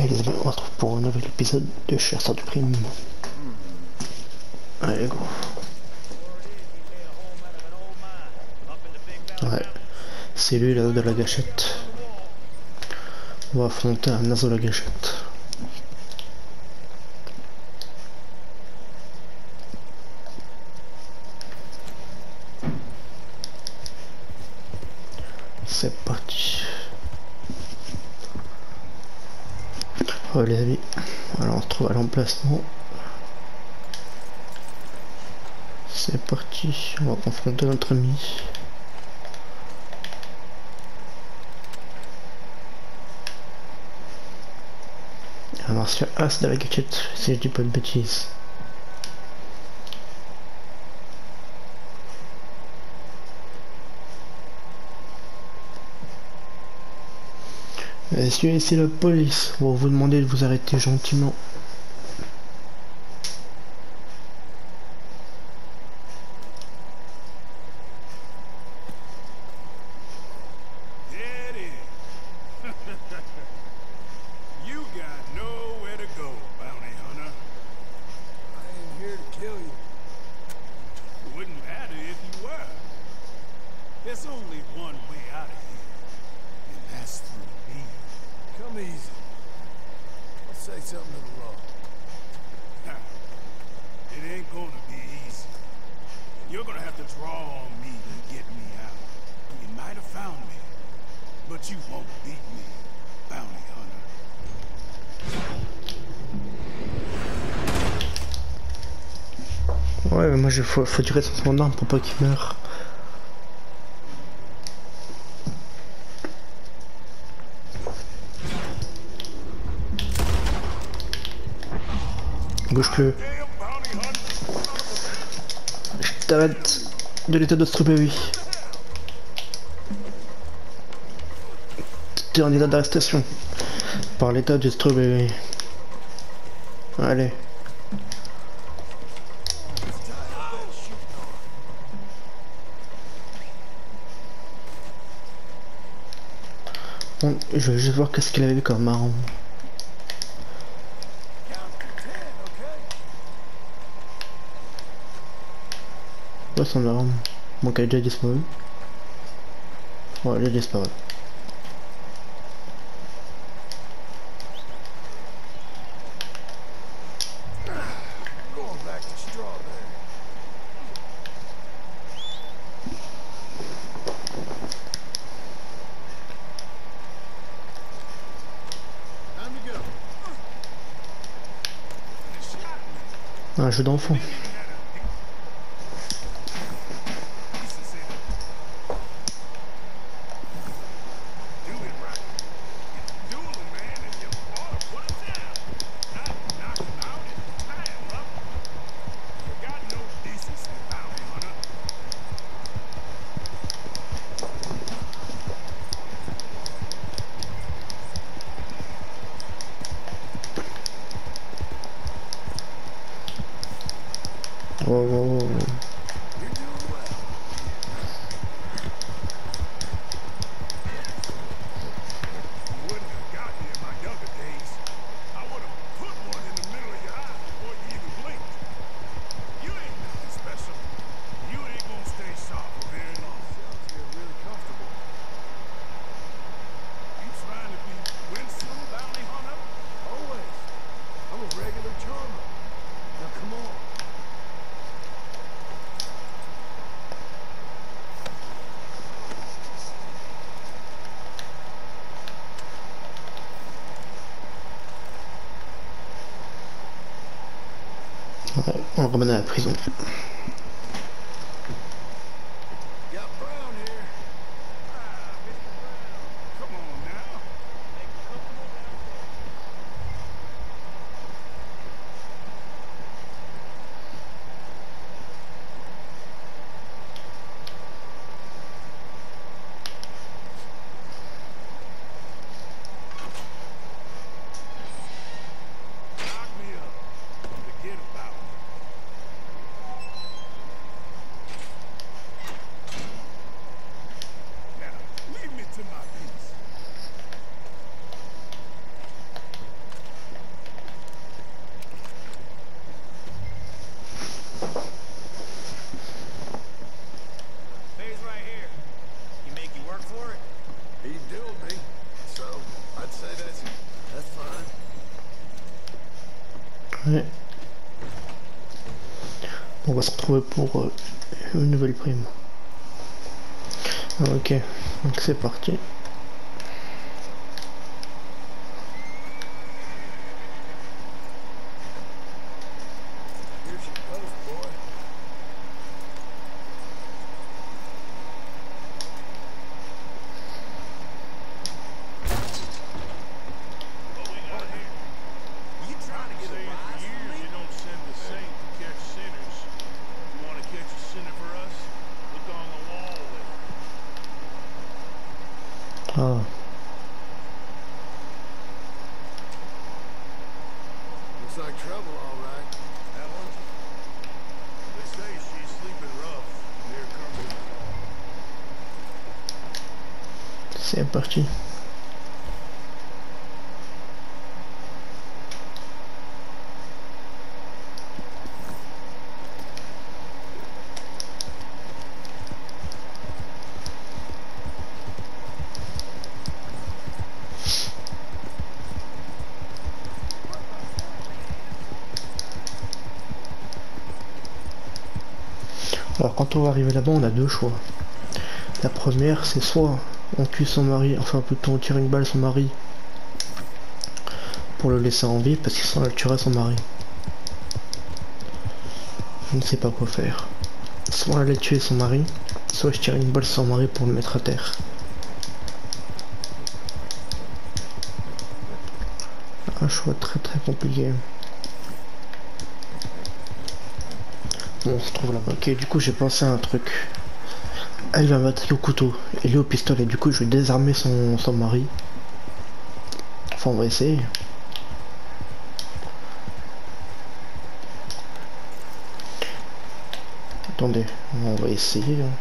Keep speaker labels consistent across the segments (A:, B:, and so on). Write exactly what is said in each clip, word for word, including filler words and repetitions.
A: Allez les amis, on se retrouve pour un nouvel épisode de Chasseur de Primes. Allez go. Ouais, c'est lui là de la gâchette. On va affronter un as de la gâchette. C'est parti. Oh les amis, alors on se trouve à l'emplacement. C'est parti, on va confronter notre ami. Alors c'est as de la gâchette, si je dis pas de bêtises. Si c'est la police, on va vous demander de vous arrêter gentiment.
B: There's only one way out of here, and that's through me. Come easy. I'll say something to the law. It ain't gonna be easy. You're gonna have to draw on me to get me out. You might have found me, but you won't beat me, bounty hunter.
A: Ouais, mais moi il faut, faut durer son arme pour pas qu'il meure. Bouge plus. Je t'arrête de l'état de strawberry. T'es en état d'arrestation par l'état de strawberry. Allez. Bon, je vais juste voir qu'est-ce qu'il avait comme arme. Ouais, son arme. Bon, qu'elle a déjà disparu. Ouais, elle a disparu. Un jeu d'enfant. Oh, oh, oh. Ouais, on ramène à la prison. On va se retrouver pour euh, une nouvelle prime. Ok, donc c'est parti. Ah.
C: Looks like trouble, all right. That one? They say she's sleeping rough near Cumberland.
A: C'est parti. Alors quand on va arriver là-bas, on a deux choix. La première, c'est soit on tue son mari, enfin plutôt on tire une balle son mari pour le laisser en vie, parce que sinon elle tuerait son mari. Je ne sais pas quoi faire. Soit elle allait tuer son mari, soit je tire une balle sur son mari pour le mettre à terre. Un choix très très compliqué. Bon, on se trouve là-bas. Ok, du coup j'ai pensé à un truc. Elle va m'attaquer au couteau et lui au pistolet. Du coup je vais désarmer son, son mari. Enfin on va essayer. Attendez, on va essayer. Hein.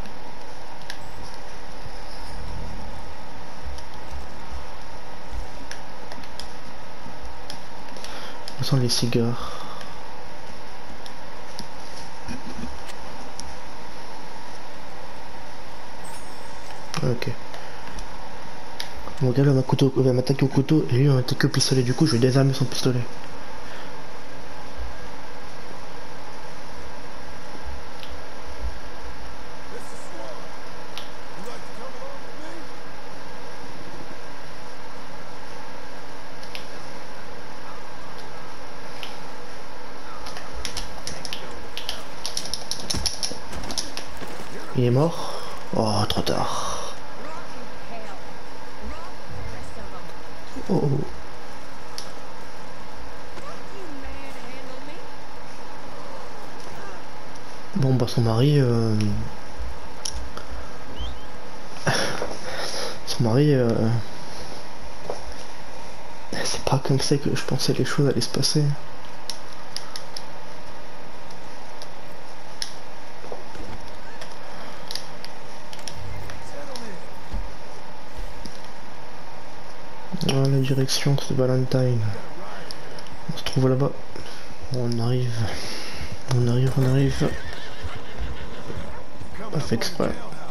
A: On sent les cigares. Ok. Mon gars là va m'attaquer au couteau et lui va m'attaquer au pistolet. Du coup je vais désarmer son pistolet. Il est mort? Oh, trop tard. Oh. Bon, bah son mari... Euh... son mari... Euh... C'est pas comme ça que je pensais les choses allaient se passer. Ah, la direction c'est Valentine. On se trouve là-bas. On arrive. On arrive, on arrive. Pas fait exprès.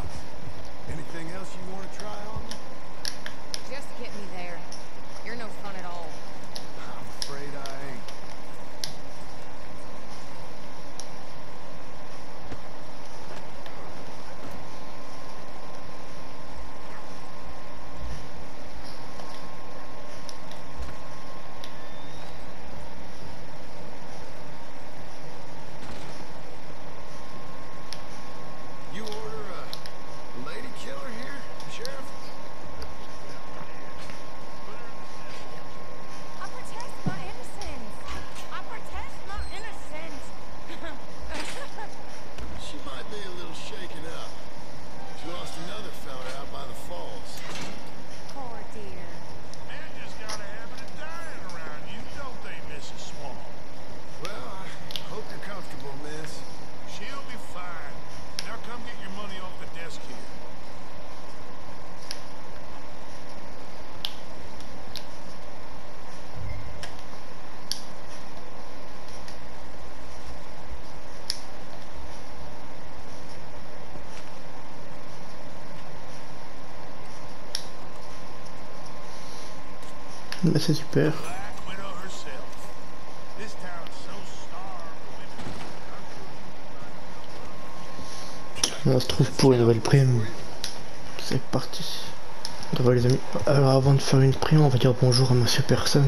A: Bah c'est super. On se trouve pour une nouvelle prime. C'est parti. D'accord les amis. Alors avant de faire une prime, on va dire bonjour à monsieur personne.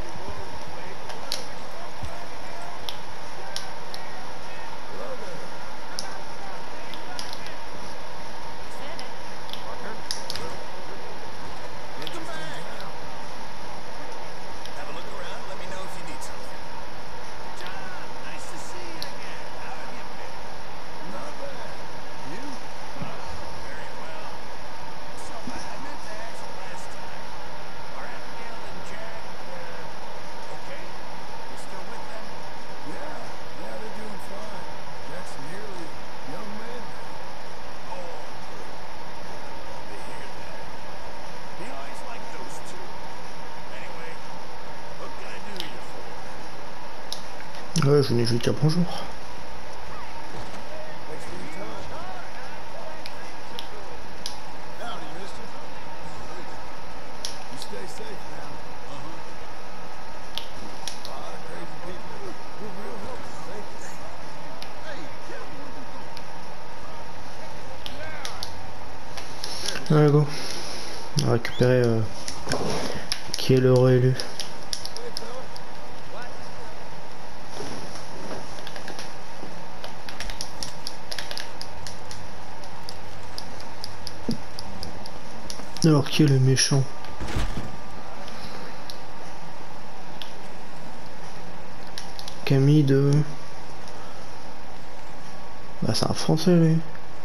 A: Ouais, je venais juste dire bonjour. Allez go. On va récupérer euh, qui est l'heureux élu. Alors qui est le méchant? Camille de... Bah c'est un français lui.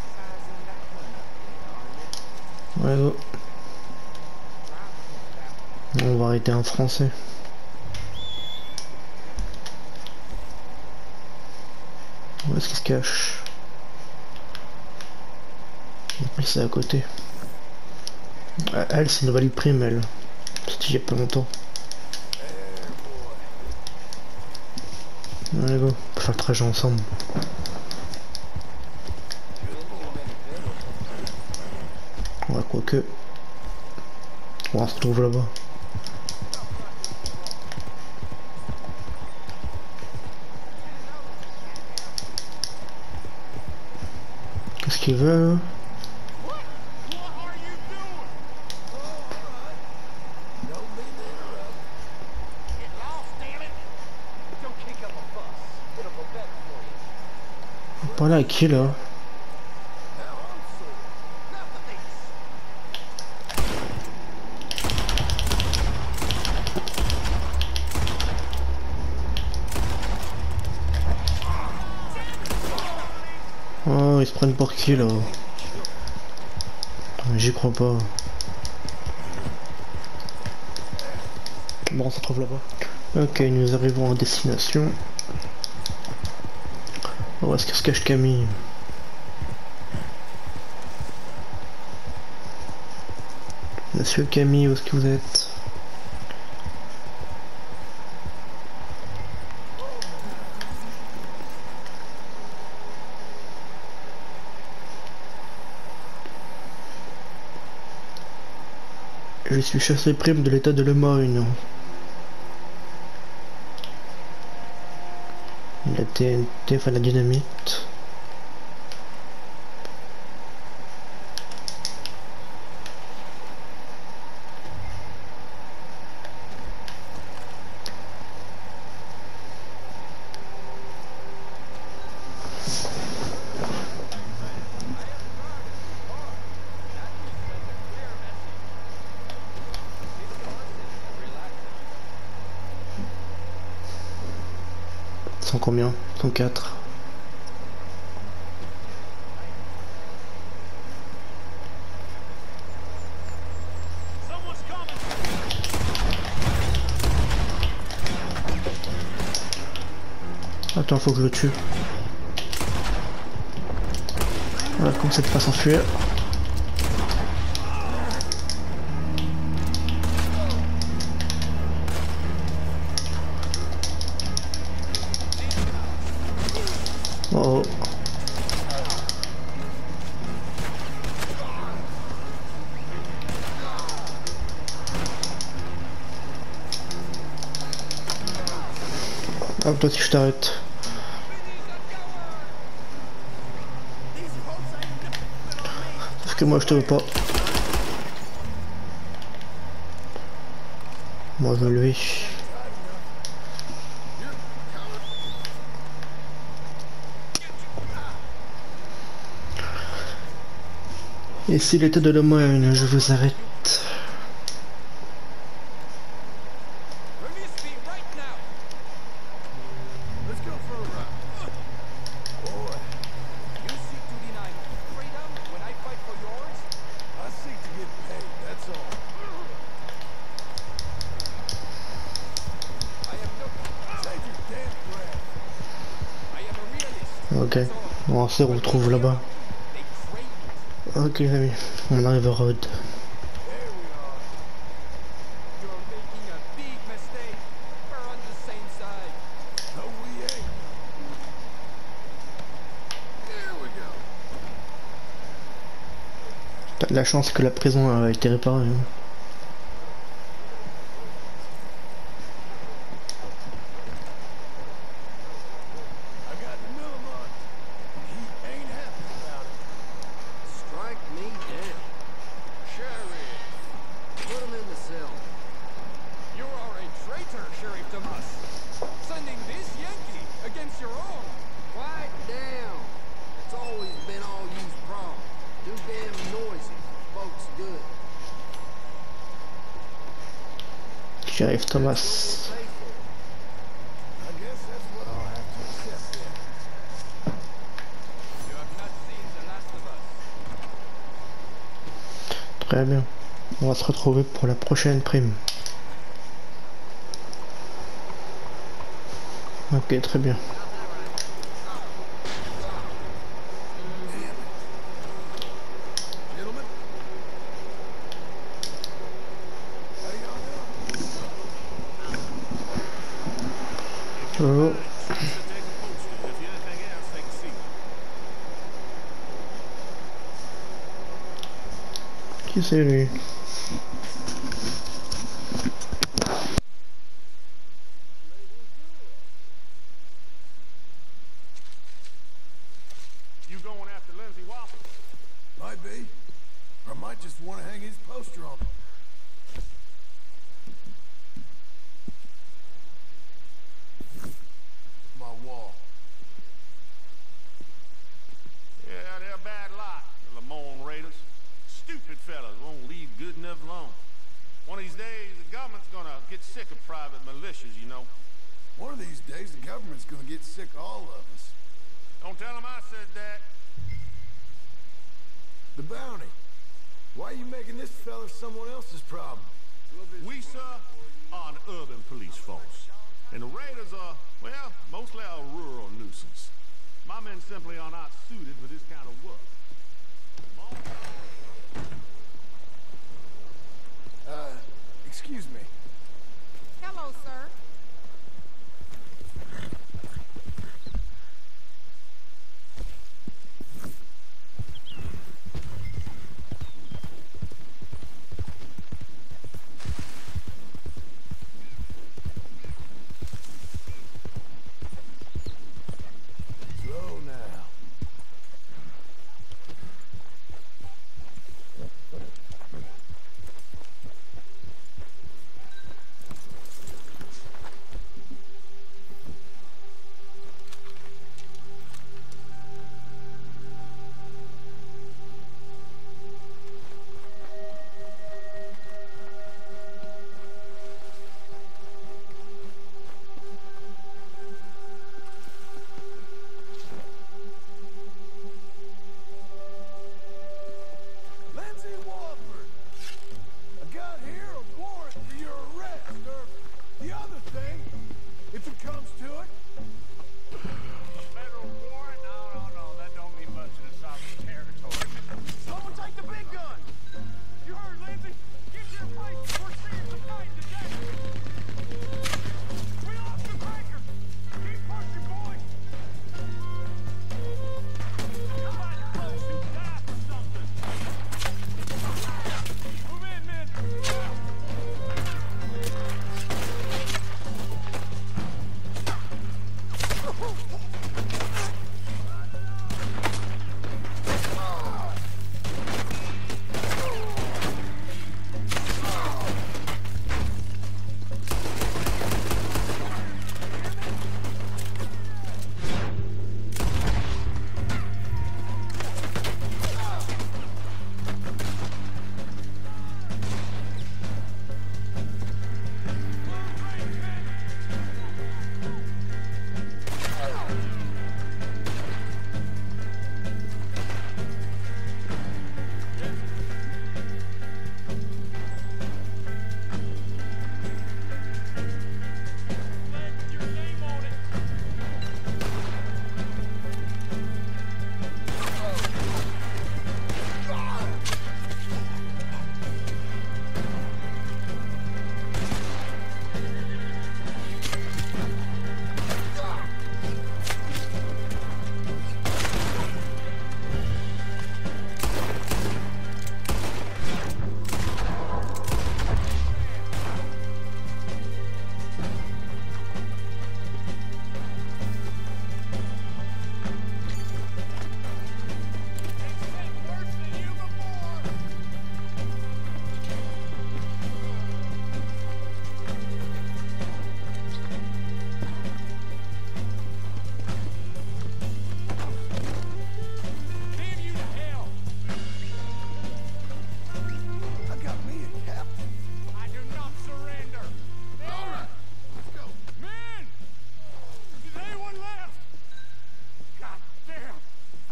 A: Ouais go. On va arrêter un français. Où est-ce qu'il se cache? En plus c'est à côté. Elle, c'est une nouvelle prime, elle. C'était il y a pas longtemps. Allez go, on peut faire le trajet ensemble. Ouais, quoique. On se retrouve là-bas. Qu'est-ce qu'il veut là? Voilà, qui là? Oh, ils se prennent pour qui là? J'y crois pas. Bon, on se retrouve là-bas. Ok, nous arrivons à destination. Où est-ce que se cache Camille? Monsieur Camille, où est-ce que vous êtes? Je suis chassé prime de l'état de Lemoyne. La T N T, enfin la dynamite. cent combien? cent quatre. Attends, faut que je le tue. Voilà, comme ça de pas s'enfuir. Oh. Hop, toi si je t'arrête. Parce que moi je te veux pas. Moi je veux lui. Et s'il était de demain, je vous arrête.
C: Release me right now. Let's go for a ride. Boy, you seek to deny freedom when I fight for yours? I seek to get paid, that's all. I am no... Save your damn breath. I am a realist.
A: Ok, on se retrouve là-bas.
C: They crave it.
A: Ok les amis, on arrive à Road.
C: There we are. You're making a big mistake. We're on the same side. No, we ain't. There we go.
A: T'as de la chance que la prison a été réparée. Hein.
C: I got the mill on. He ain't happy about it. Strike me down. Sheriff. Put him in the cell. You are a traitor, Sheriff Tomas. Sending this Yankee against your own. Quiet down. It's always been all you's problem. Too damn noisy. Folks good.
A: Sheriff Thomas.
C: I guess that's what I'll have to accept then. You have not seen the last of us.
A: Très bien. On va se retrouver pour la prochaine prime. Ok, très bien.
C: Gentlemen. How y'all doing?
A: Oh. Qui c'est lui?
B: You going after Lindsay Waffle?
C: Might be. Or I might just want to hang his poster on. My wall.
B: Yeah, they're a bad lot, the Lamone Raiders. Stupid fellas won't leave good enough alone. One of these days, the government's gonna get sick of private militias, you know.
C: One of these days, the government's gonna get sick of all of us.
B: Don't tell them I said that.
C: The bounty. Why are you making this fella someone else's problem?
B: We, sir, are an urban police force. And the Raiders are, well, mostly a rural nuisance. My men simply are not suited for this kind of work.
C: Uh, excuse me.
D: Hello, sir.
C: Slow now.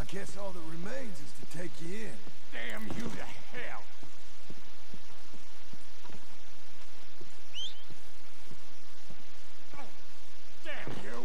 C: Guess all that remains is to take you in.
B: Damn you to hell! Damn you!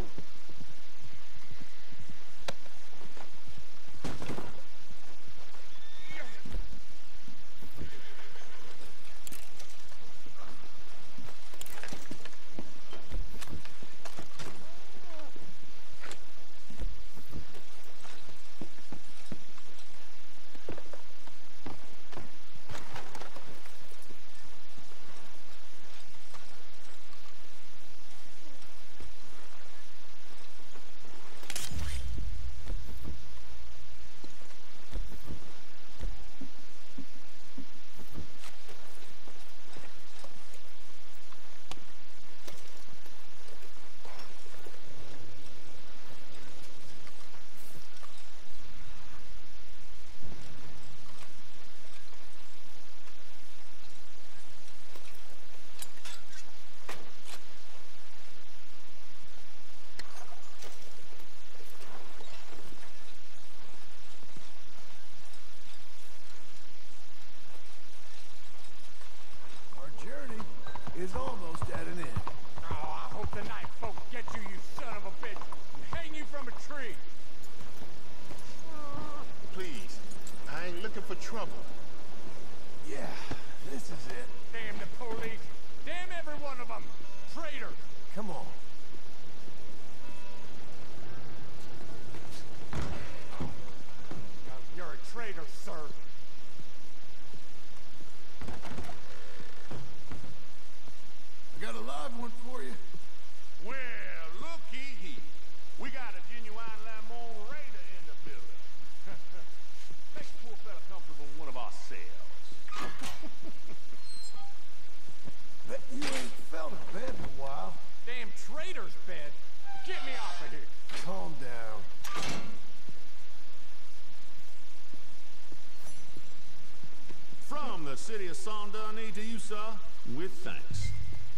C: Is almost at an end.
B: Oh, I hope the night folk get you, you son of a bitch, and hang you from a tree.
E: Please, I ain't looking for trouble.
C: Yeah, this is it.
B: Damn the police. Damn every one of them. Traitor.
C: Come on.
B: You're a traitor, sir.
C: I got a live one for you.
E: Well, looky here. We got a genuine Lamont Raider in the building. Make the poor fella comfortable in one of our cells.
C: Bet you ain't felt a bed in a while.
B: Damn traitor's bed. Get me off of here.
C: Calm down.
E: From the city of Saint-Denis to you, sir, with thanks.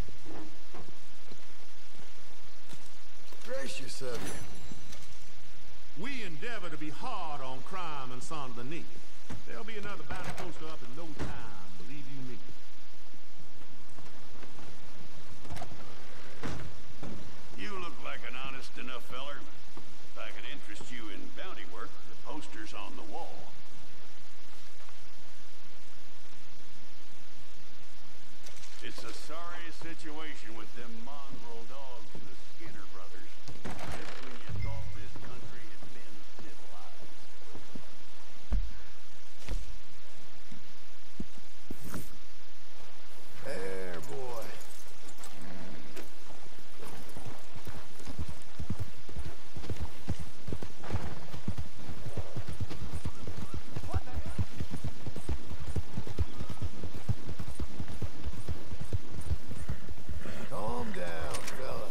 C: Gracious of you.
E: We endeavor to be hard on crime in Saint-Denis. There'll be another bounty poster up in no time, believe you me.
F: You look like an honest enough feller. If I could interest you in bounty work, the poster's on the wall. It's a sorry situation with them mongrel dogs and the Skinner brothers. Just when you thought this country had been civilized.
C: There, boy. Calm down, fella.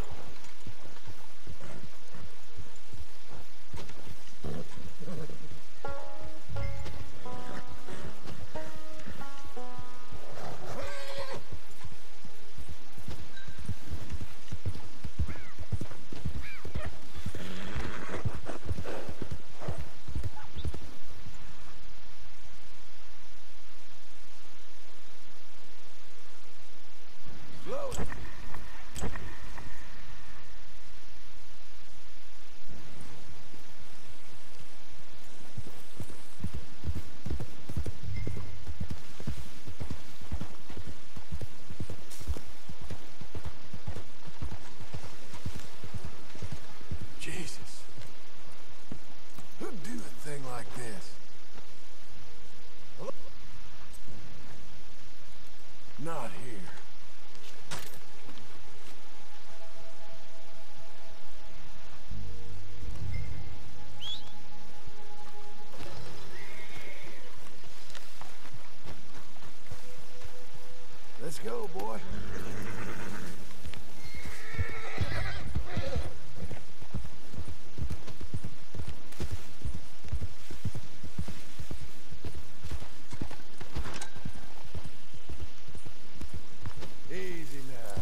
C: Slow it. Jesus. Who'd do a thing like this? Hello? Not here. Let's go, boy. Easy now.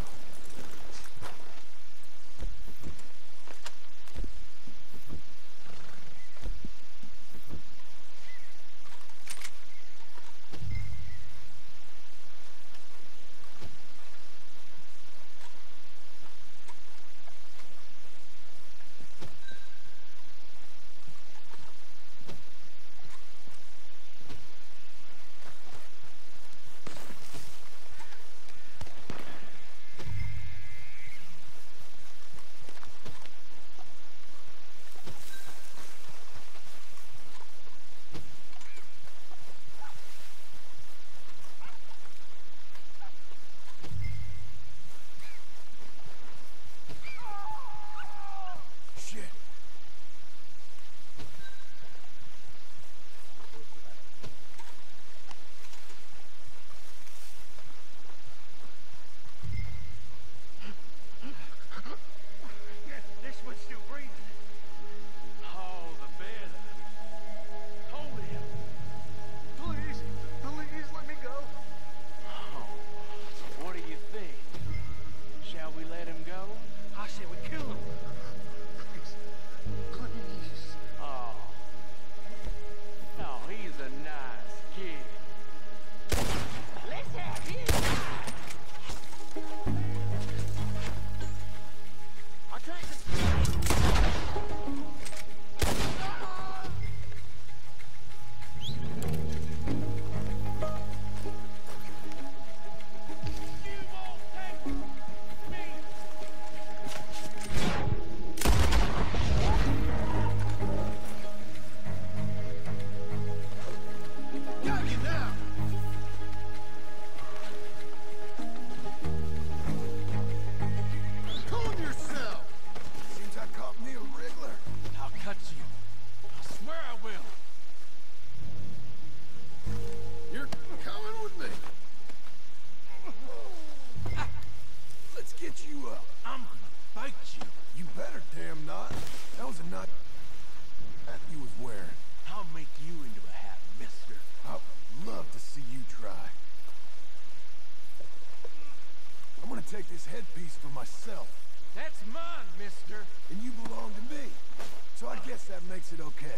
C: take this headpiece for myself.
G: That's mine, mister.
C: And you belong to me. So I guess that makes it okay.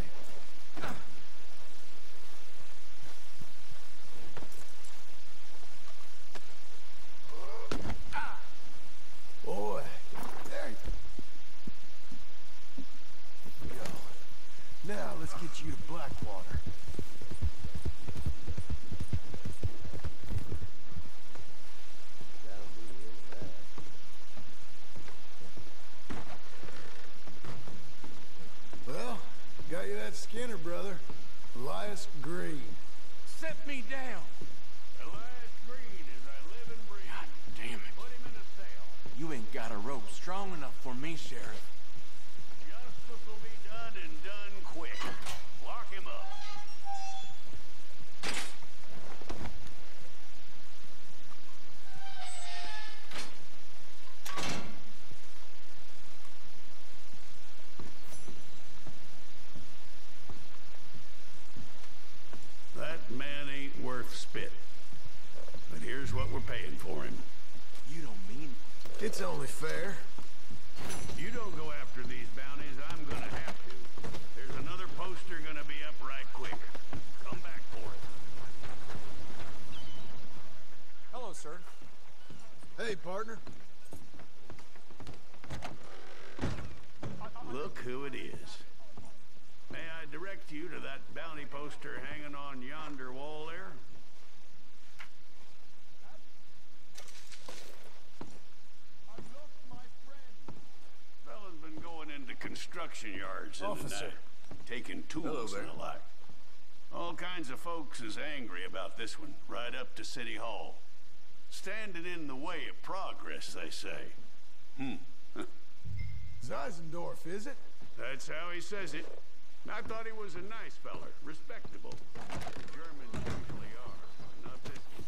C: Boy, there you go. Now let's get you to Blackwater. Well, got you that Skinner, brother. Elias Green.
G: Set me down.
E: Elias Green, as I live and breathe.
G: God damn it.
E: Put him in a cell.
G: You ain't got a rope strong enough for me, Sheriff.
E: Justice will be done and done quick. Lock him up. That man ain't worth spit. But here's what we're paying for him.
G: You don't mean
C: It's only fair.
E: You don't go after these bounties, I'm gonna have to. There's another poster gonna be up right quick. Come back for it.
G: Hello, sir.
C: Hey, partner.
E: Look who it is. May I direct you to that bounty poster hanging on yonder wall there? Fella's been going into construction yards in the
C: Officer.
E: night, taking tools and the like. All kinds of folks is angry about this one, right up to City Hall. Standing in the way of progress, they say. Hmm.
C: Zeisendorf, is it?
E: That's how he says it. I thought he was a nice feller, respectable. Germans usually are, not this one.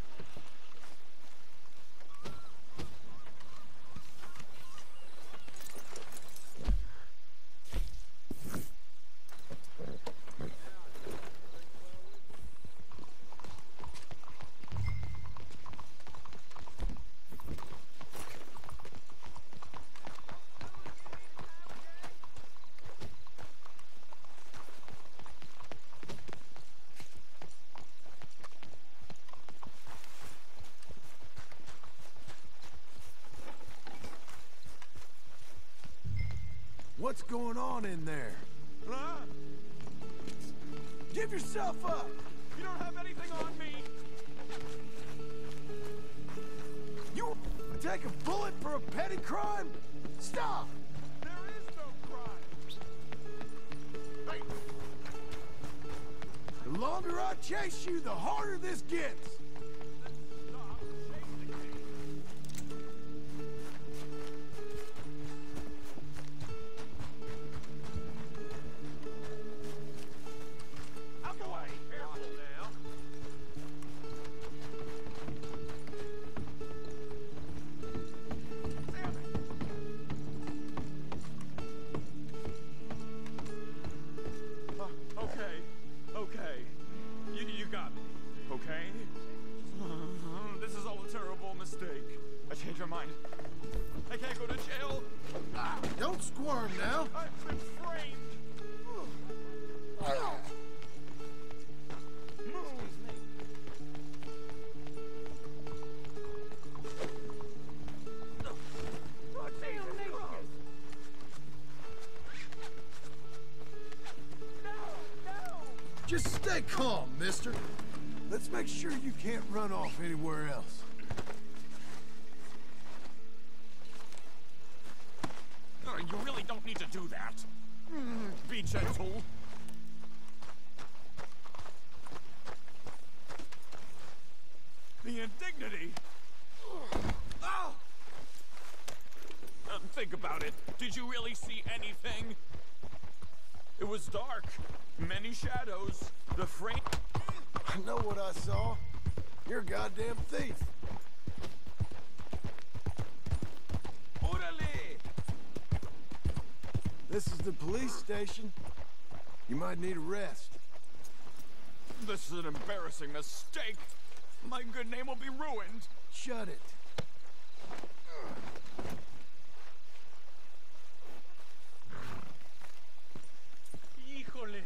C: What's going on in there?
G: Huh?
C: Give yourself up!
G: You don't have anything on me.
C: You take a bullet for a petty crime? Stop!
G: There is no crime. Hey,
C: The longer I chase you, the harder this gets.
G: stop chasing me. Out the way. Careful now. Damn it. Uh, okay, okay. You, you got me, okay? This is all a terrible mistake. I changed my mind. I can't go to jail.
C: Ah, don't squirm now.
G: I've been framed. Move.
C: Just stay calm, mister. Let's make sure you can't run off anywhere else.
G: Uh, you really don't need to do that. Mm, be gentle. The indignity. Oh! Um, think about it. Did you really see anything? It was dark. Many shadows. The frame...
C: I know what I saw. You're a goddamn thief.
G: Orale!
C: This is the police station. You might need a rest.
G: This is an embarrassing mistake. My good name will be ruined.
C: Shut it.
G: Híjole.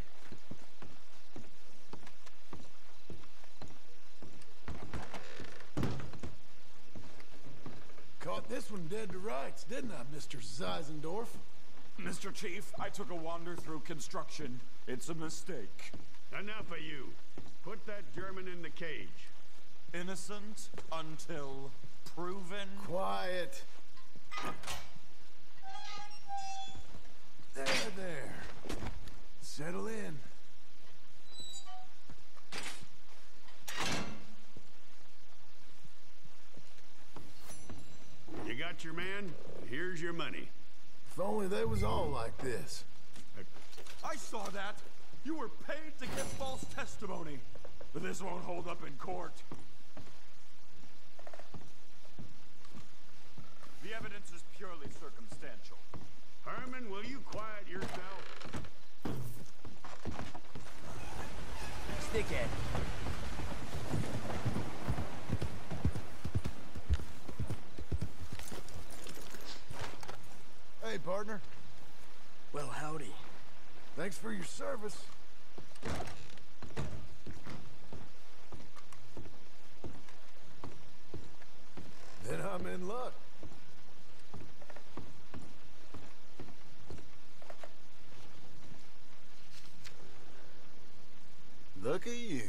B: Caught this one dead to rights, didn't I, Mister Zeisendorf?
G: Mister Chief, I took a wander through construction. It's a mistake.
E: Enough of you. Put that German in the cage.
G: Innocent until proven.
B: Quiet. There, there. Settle in.
E: You got your man? Here's your money.
B: If only they was all like this.
G: I saw that. You were paid to give false testimony. But this won't hold up in court. The evidence is purely circumstantial.
E: Herman, will you quiet yourself?
C: Stick at it.
B: Hey, partner.
C: Well, howdy.
B: Thanks for your service. Then I'm in luck. Look at you.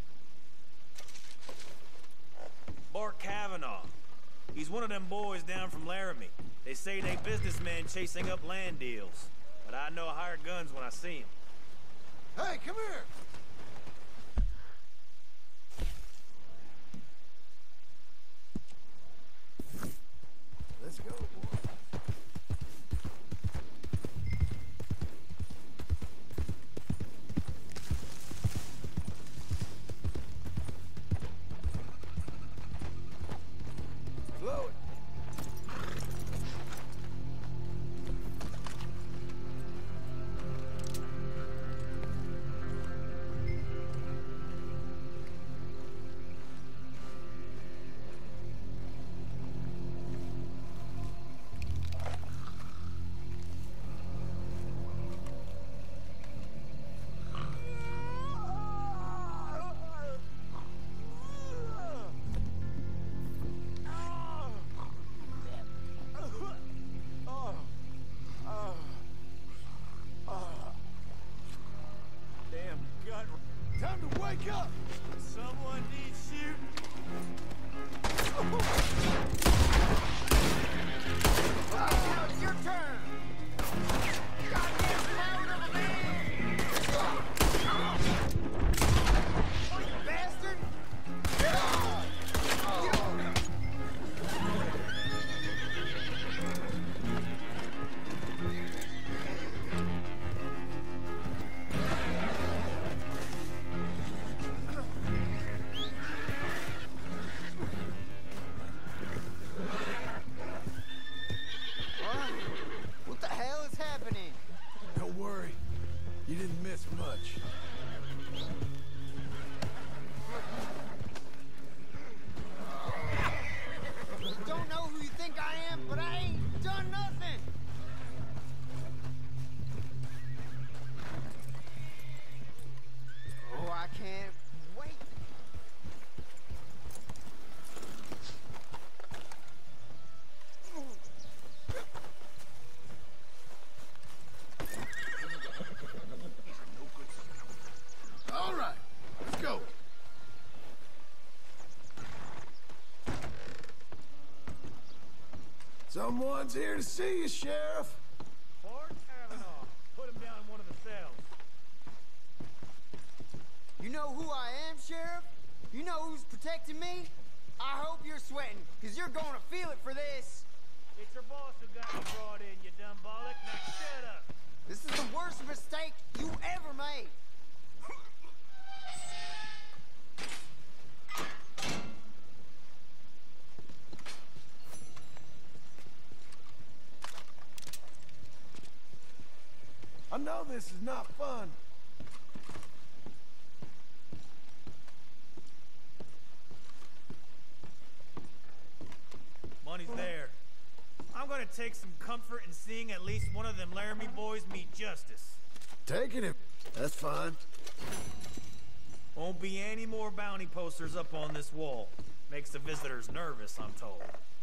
H: Bart Kavanaugh. He's one of them boys down from Laramie. They say they businessmen chasing up land deals. But I know hired guns when I see them.
B: Hey, come here! Let's go, boy. Blow it.
H: Damn gut.
B: Time to wake up!
H: Someone needs shooting.
C: Now it's your turn! Goddamn coward of a man! Oh, you bastard! What the hell is happening?
B: Don't worry. You didn't miss much.
C: Don't know who you think I am, but I ain't done nothing! Oh, I can't wait!
B: All right, let's go. Someone's here to see you, Sheriff.
H: Bart Kavanaugh. Put him down in one of the cells.
C: You know who I am, Sheriff? You know who's protecting me? I hope you're sweating, because you're going to feel it for this.
H: It's your boss who got you brought in, you dumb bollock. Now shut up.
C: This is the worst mistake you ever made.
B: I know this is not fun.
H: Money's there. take some comfort in seeing at least one of them Laramie boys meet justice.
C: Taking him. That's fine.
H: Won't be any more bounty posters up on this wall. Makes the visitors nervous, I'm told.